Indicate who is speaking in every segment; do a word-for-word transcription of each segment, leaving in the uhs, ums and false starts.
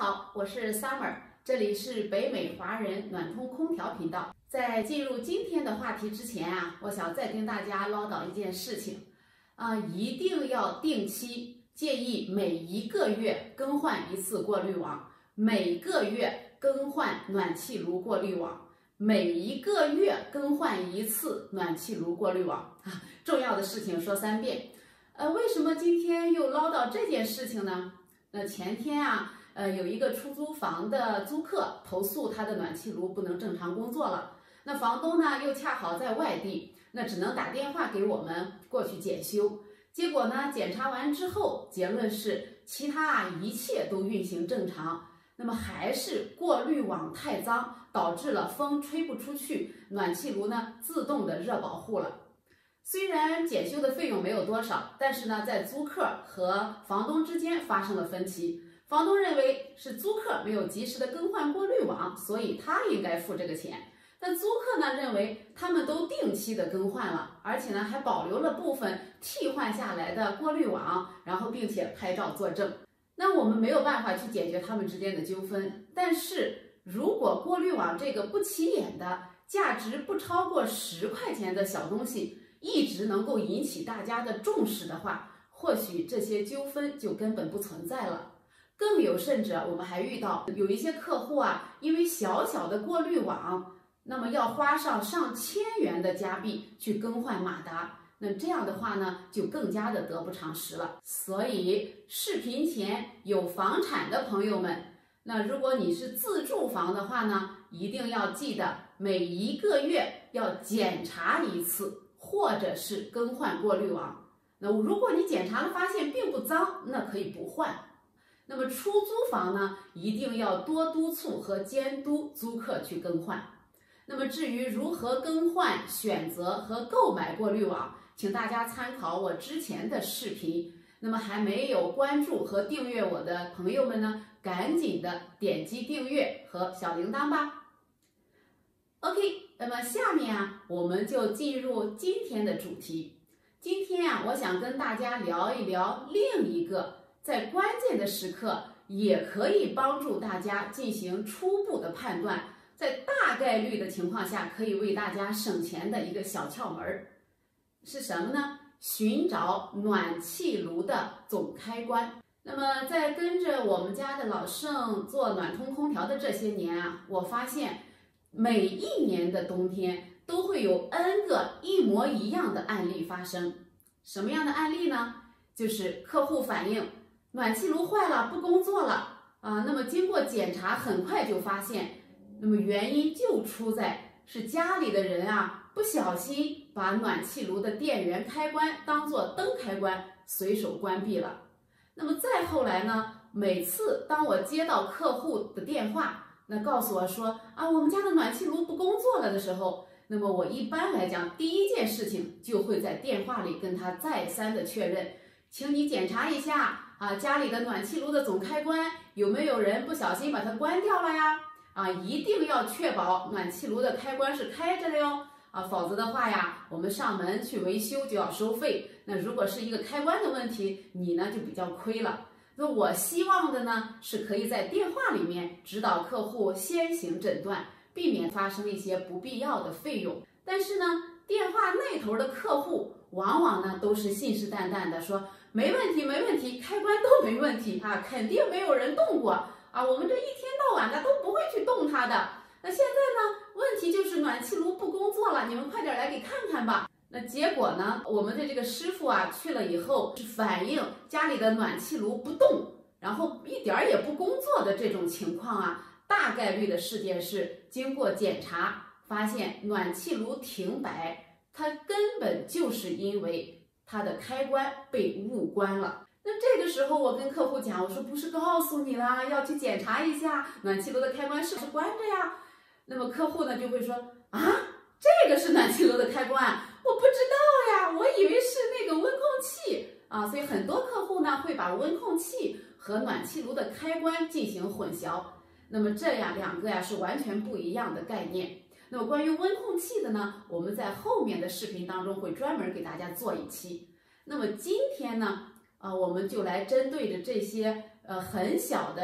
Speaker 1: 好，我是 Summer， 这里是北美华人暖通空调频道。在进入今天的话题之前啊，我想再跟大家唠叨一件事情，啊，一定要定期，建议每一个月更换一次过滤网，每个月更换暖气炉过滤网，每一个月更换一次暖气炉过滤网啊。重要的事情说三遍。呃，为什么今天又唠叨这件事情呢？那前天啊。呃，有一个出租房的租客投诉他的暖气炉不能正常工作了，那房东呢又恰好在外地，那只能打电话给我们过去检修。结果呢，检查完之后，结论是其他啊一切都运行正常，那么还是过滤网太脏，导致了风吹不出去，暖气炉呢自动的热保护了。虽然检修的费用没有多少，但是呢，在租客和房东之间发生了分歧。房东认为是租客没有及时的更换过滤网，所以他应该付这个钱。但租客呢认为他们都定期的更换了，而且呢还保留了部分替换下来的过滤网，然后并且拍照作证。那我们没有办法去解决他们之间的纠纷，但是如果过滤网这个不起眼的、价值不超过十块钱的小东西一直能够引起大家的重视的话，或许这些纠纷就根本不存在了。更有甚者，我们还遇到有一些客户啊，因为小小的过滤网，那么要花上上千元的加币去更换马达，那这样的话呢，就更加的得不偿失了。所以视频前有房产的朋友们，那如果你是自住房的话呢，一定要记得每一个月要检查一次，或者是更换过滤网。那如果你检查了发现并不脏，那可以不换。那么出租房呢，一定要多督促和监督租客去更换。那么至于如何更换、选择和购买过滤网，请大家参考我之前的视频。那么还没有关注和订阅我的朋友们呢，赶紧的点击订阅和小铃铛吧。OK， 那么下面啊，我们就进入今天的主题。今天啊，我想跟大家聊一聊另一个在关键的时刻也可以帮助大家进行初步的判断，在大概率的情况下可以为大家省钱的一个小窍门是什么呢？寻找暖气炉的总开关。那么在跟着我们家的老盛做暖通空调的这些年啊，我发现每一年的冬天都会有 N 个一模一样的案例发生。什么样的案例呢？就是客户反映暖气炉坏了，不工作了啊。那么经过检查，很快就发现，那么原因就出在是家里的人啊不小心把暖气炉的电源开关当做灯开关，随手关闭了。那么再后来呢，每次当我接到客户的电话，那告诉我说啊，我们家的暖气炉不工作了的时候，那么我一般来讲第一件事情就会在电话里跟他再三的确认，请你检查一下啊，家里的暖气炉的总开关有没有人不小心把它关掉了呀？啊，一定要确保暖气炉的开关是开着的哟。啊，否则的话呀，我们上门去维修就要收费。那如果是一个开关的问题，你呢就比较亏了。那我希望的呢，是可以在电话里面指导客户先行诊断，避免发生一些不必要的费用。但是呢，电话那头的客户往往呢都是信誓旦旦的说没问题没问题，开关都没问题啊，肯定没有人动过啊，我们这一天到晚的都不会去动它的。那现在呢，问题就是暖气炉不工作了，你们快点来给看看吧。那结果呢，我们的这个师傅啊去了以后，是反映家里的暖气炉不动，然后一点儿也不工作的这种情况啊，大概率的事件是经过检查发现暖气炉停摆，它根本就是因为它的开关被误关了。那这个时候我跟客户讲，我说不是告诉你啦，要去检查一下暖气炉的开关是不是关着呀？那么客户呢就会说啊，这个是暖气炉的开关，我不知道呀，我以为是那个温控器啊。所以很多客户呢会把温控器和暖气炉的开关进行混淆。那么这样两个呀是完全不一样的概念。那么关于温控器的呢，我们在后面的视频当中会专门给大家做一期。那么今天呢，啊，我们就来针对着这些呃很小的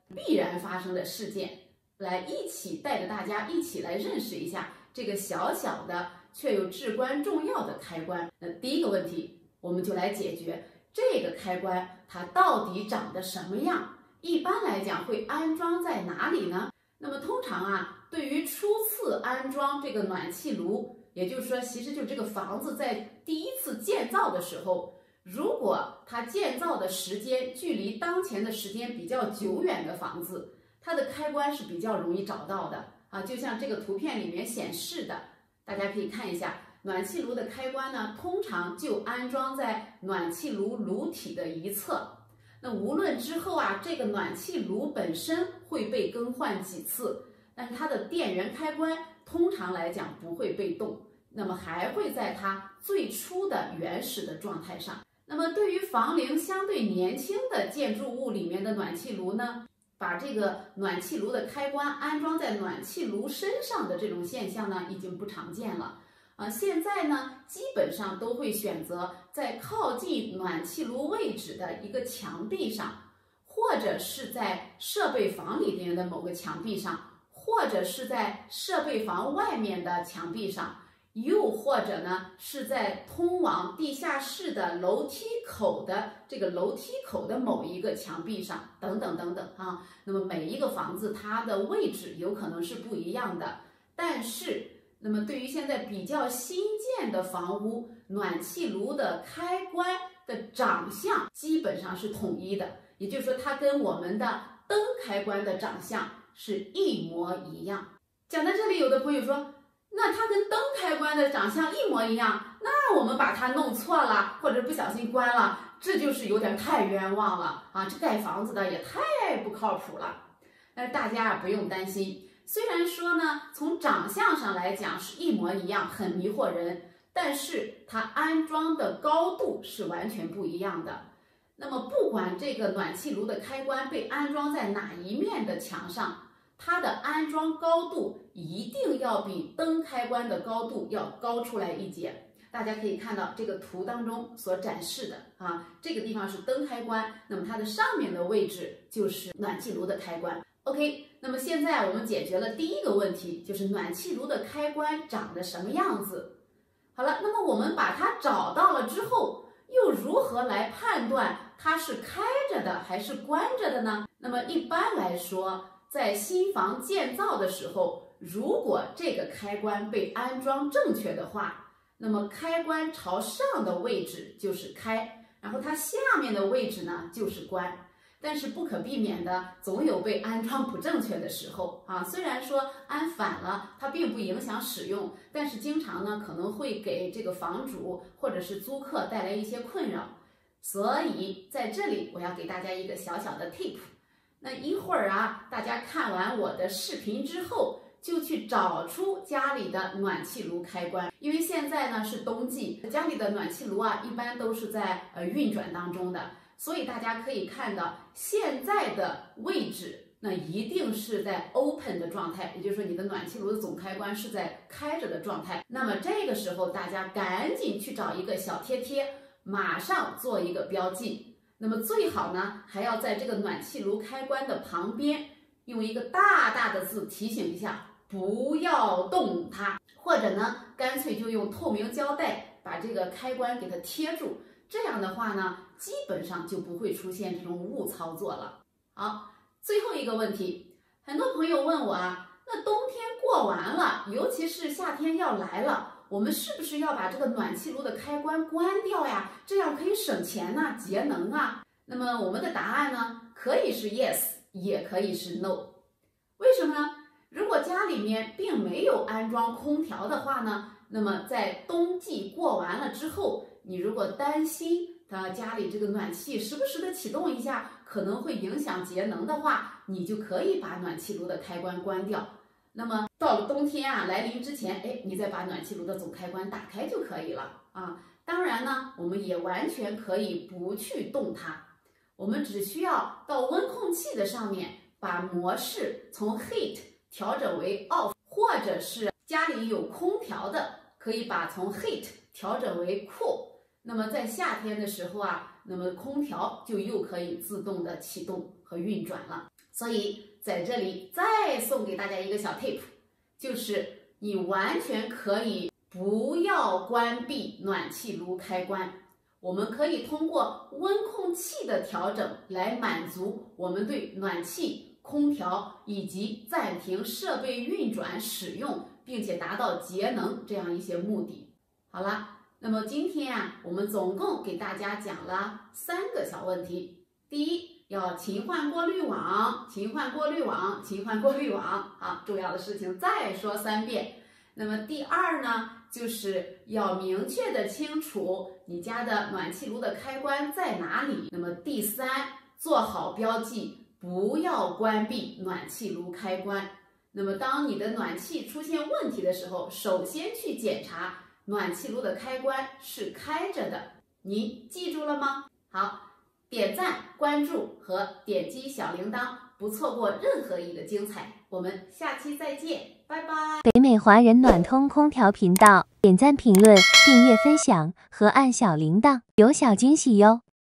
Speaker 1: 必然发生的事件，来一起带着大家一起来认识一下这个小小的却又至关重要的开关。那第一个问题，我们就来解决这个开关它到底长得什么样？一般来讲会安装在哪里呢？那么通常啊，对于初次安装这个暖气炉，也就是说，其实就这个房子在第一次建造的时候，如果它建造的时间距离当前的时间比较久远的房子，它的开关是比较容易找到的啊。就像这个图片里面显示的，大家可以看一下，暖气炉的开关呢，通常就安装在暖气炉炉体的一侧。那无论之后啊，这个暖气炉本身会被更换几次，但是它的电源开关通常来讲不会被动，那么还会在它最初的原始的状态上。那么对于房龄相对年轻的建筑物里面的暖气炉呢，把这个暖气炉的开关安装在暖气炉身上的这种现象呢，已经不常见了。啊，现在呢，基本上都会选择在靠近暖气炉位置的一个墙壁上，或者是在设备房里面的某个墙壁上，或者是在设备房外面的墙壁上，又或者呢是在通往地下室的楼梯口的这个楼梯口的某一个墙壁上，等等等等啊。那么每一个房子它的位置有可能是不一样的，但是那么对于现在比较新建的房屋，暖气炉的开关的长相基本上是统一的，也就是说它跟我们的灯开关的长相是一模一样。讲到这里，有的朋友说，那它跟灯开关的长相一模一样，那我们把它弄错了，或者不小心关了，这就是有点太冤枉了啊！这盖房子的也太不靠谱了。但是大家啊不用担心。虽然说呢，从长相上来讲是一模一样，很迷惑人，但是它安装的高度是完全不一样的。那么不管这个暖气炉的开关被安装在哪一面的墙上，它的安装高度一定要比灯开关的高度要高出来一截。大家可以看到这个图当中所展示的啊，这个地方是灯开关，那么它的上面的位置就是暖气炉的开关。OK， 那么现在我们解决了第一个问题，就是暖气炉的开关长得什么样子。好了，那么我们把它找到了之后，又如何来判断它是开着的还是关着的呢？那么一般来说，在新房建造的时候，如果这个开关被安装正确的话，那么开关朝上的位置就是开，然后它下面的位置呢就是关。但是不可避免的，总有被安装不正确的时候啊。虽然说安反了，它并不影响使用，但是经常呢可能会给这个房主或者是租客带来一些困扰。所以在这里我要给大家一个小小的 tip。那一会儿啊，大家看完我的视频之后，就去找出家里的暖气炉开关。因为现在呢是冬季，家里的暖气炉啊一般都是在呃运转当中的。所以大家可以看到现在的位置，那一定是在 open 的状态，也就是说你的暖气炉的总开关是在开着的状态。那么这个时候大家赶紧去找一个小贴贴，马上做一个标记。那么最好呢还要在这个暖气炉开关的旁边用一个大大的字提醒一下，不要动它，或者呢干脆就用透明胶带把这个开关给它贴住。这样的话呢，基本上就不会出现这种误操作了。好，最后一个问题，很多朋友问我啊，那冬天过完了，尤其是夏天要来了，我们是不是要把这个暖气炉的开关关掉呀？这样可以省钱呐、节能啊。那么我们的答案呢，可以是 yes， 也可以是 no。为什么呢？如果家里面并没有安装空调的话呢，那么在冬季过完了之后，你如果担心他家里这个暖气时不时的启动一下，可能会影响节能的话，你就可以把暖气炉的开关关掉。那么到了冬天啊来临之前，哎，你再把暖气炉的总开关打开就可以了啊。当然呢，我们也完全可以不去动它，我们只需要到温控器的上面把模式从 heat 调整为 off， 或者是家里有空调的，可以把从 heat 调整为 cool。那么在夏天的时候啊，那么空调就又可以自动的启动和运转了。 所以在这里再送给大家一个小 tip， 就是你完全可以不要关闭暖气炉开关，我们可以通过温控器的调整来满足我们对暖气、空调以及暂停设备运转使用，并且达到节能这样一些目的。好了，那么今天啊，我们总共给大家讲了三个小问题。第一，要勤换过滤网，勤换过滤网，勤换过滤网。好，重要的事情再说三遍。那么第二呢，就是要明确的清楚你家的暖气炉的开关在哪里。那么第三，做好标记，不要关闭暖气炉开关。那么当你的暖气出现问题的时候，首先去检查暖气炉的开关是开着的。您记住了吗？好，点赞、关注和点击小铃铛，不错过任何一个精彩。我们下期再见，拜拜。
Speaker 2: 北美华人暖通空调频道，点赞、评论、订阅、分享和按小铃铛，有小惊喜哟。